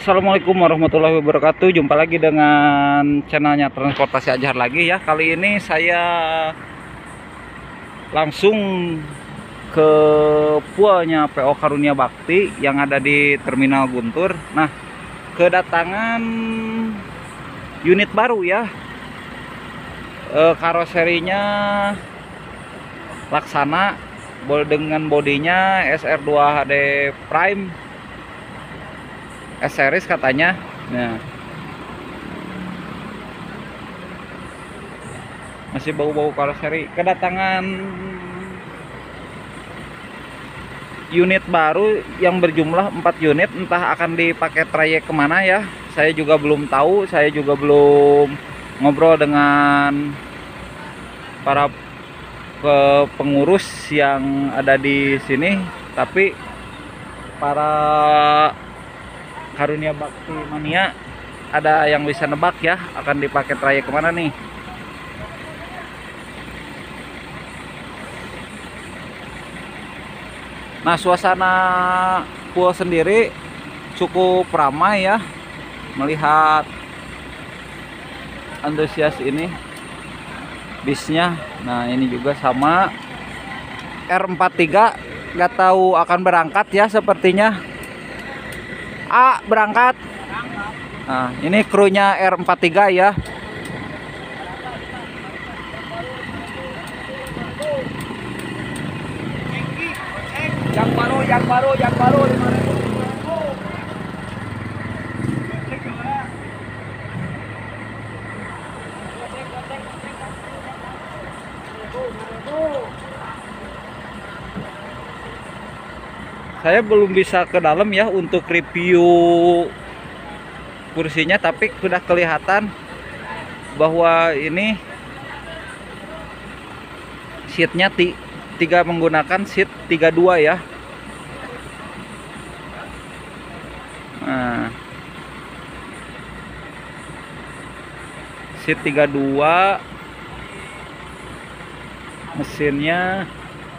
Assalamualaikum warahmatullahi wabarakatuh. Jumpa lagi dengan channelnya Transportasi Ajar lagi ya. Kali ini saya langsung ke pualnya PO Karunia Bakti yang ada di Terminal Guntur. Nah, kedatangan unit baru ya. Karoserinya Laksana dengan bodinya SR2 HD Prime S-Series katanya. Nah, masih bau-bau karoseri. Kedatangan unit baru yang berjumlah 4 unit, entah akan dipakai trayek kemana ya, saya juga belum tahu. Saya juga belum ngobrol dengan para pengurus yang ada di sini, tapi para Karunia Bakti Mania ada yang bisa nebak ya akan dipakai trayek kemana nih. Nah, suasana pool sendiri cukup ramai ya, melihat antusias ini bisnya. Nah, ini juga sama R43, nggak tahu akan berangkat ya sepertinya. Berangkat. Nah, ini krunya R43 ya. Yang baru 5.000. Saya belum bisa ke dalam ya untuk review kursinya, tapi sudah kelihatan bahwa ini seatnya tiga, menggunakan seat 32 ya. Nah, seat 32, mesinnya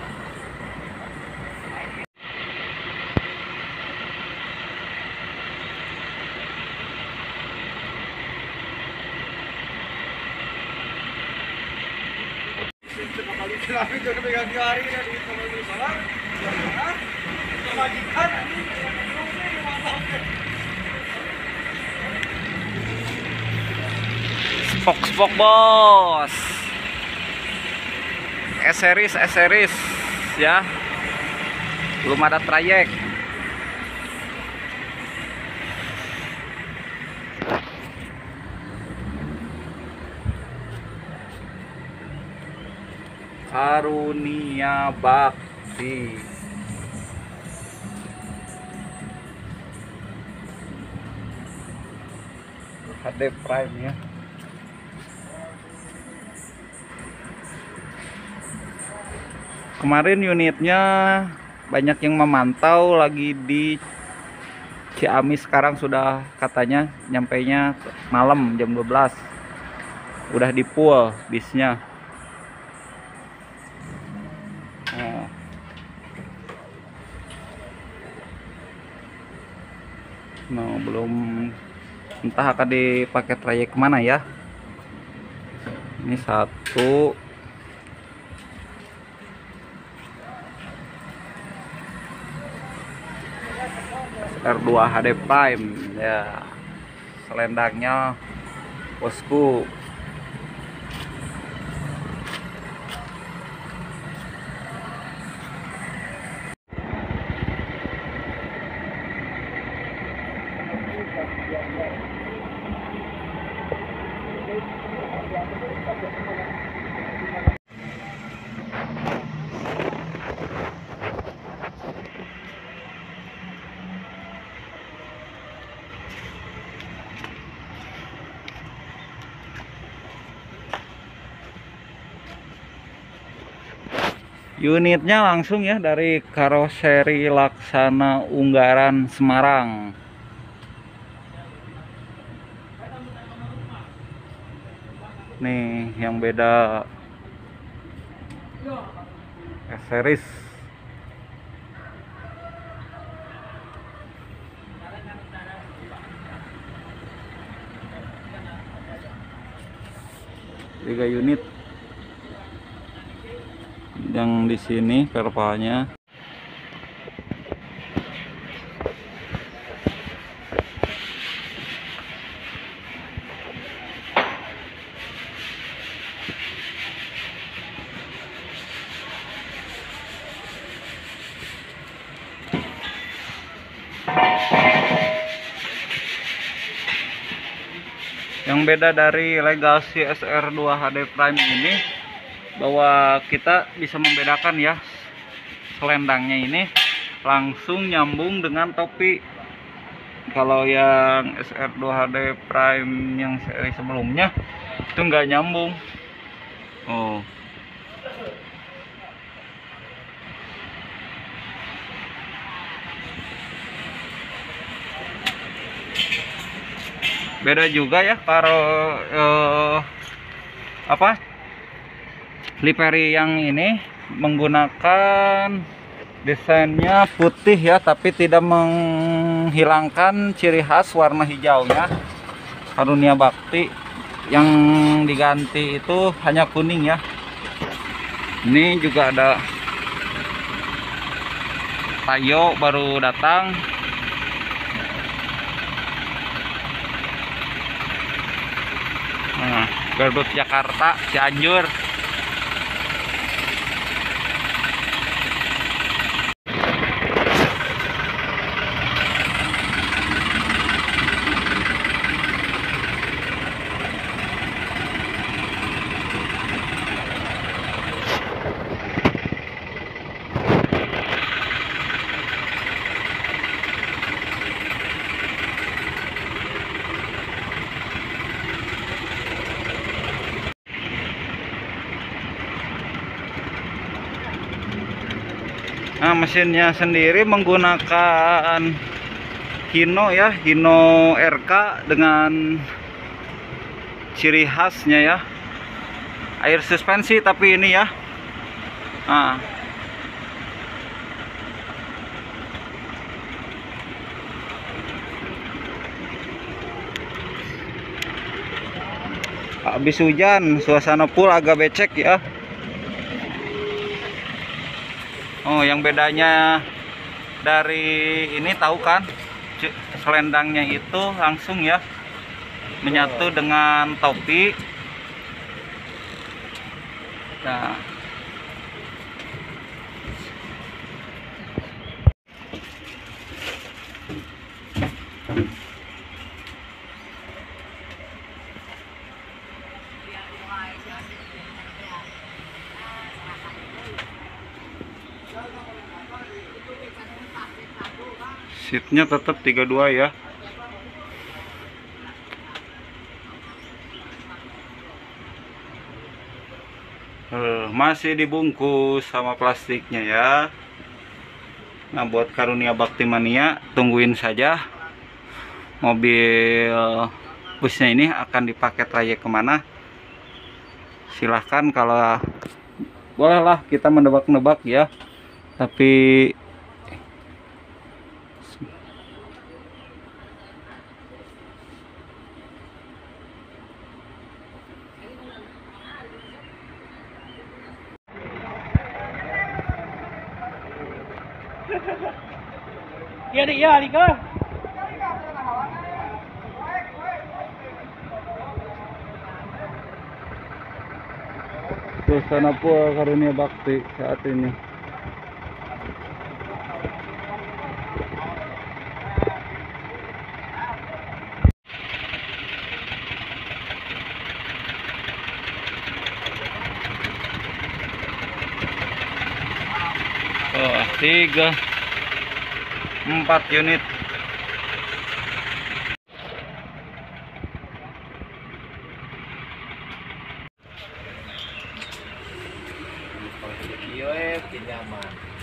spok bos, S-Series ya, belum ada trayek. Karunia Bakti. HD Prime ya. Kemarin unitnya banyak yang memantau lagi di Ciamis, sekarang sudah katanya nyampainya malam jam 12. Udah di pool bisnya. Nah, belum, entah akan dipakai trayek kemana ya. Ini satu R2 HD Prime ya, selendangnya bosku. Unitnya langsung ya dari karoseri Laksana Unggaran Semarang. Nih yang beda S-Series. 3 unit yang di sini pervalnya. Yang beda dari Legacy SR2 HD Prime ini, bahwa kita bisa membedakan ya, selendangnya ini langsung nyambung dengan topi. Kalau yang SR2 HD Prime yang seri sebelumnya itu nggak nyambung. Oh, beda juga ya kalau livery yang ini menggunakan desainnya putih ya, tapi tidak menghilangkan ciri khas warna hijaunya. Karunia Bakti yang diganti itu hanya kuning ya. Ini juga ada Tayo baru datang. Nah, Garut Jakarta Cianjur. Nah, mesinnya sendiri menggunakan Hino ya, Hino RK dengan ciri khasnya ya, air suspensi tapi ini ya. Nah, habis hujan suasana pool agak becek ya. Oh, yang bedanya dari ini tahu kan, selendangnya itu langsung ya menyatu dengan topi. Nah, seatnya tetap 32 ya. Masih dibungkus sama plastiknya ya. Nah, buat Karunia Bakti Mania, tungguin saja mobil busnya ini akan dipakai trayek kemana. Silahkan, kalau bolehlah kita menebak-nebak ya, tapi Iya nih, iya Alika. suasana pool Karunia Bakti saat ini. Oh, 4 unit. Iya, pinjaman.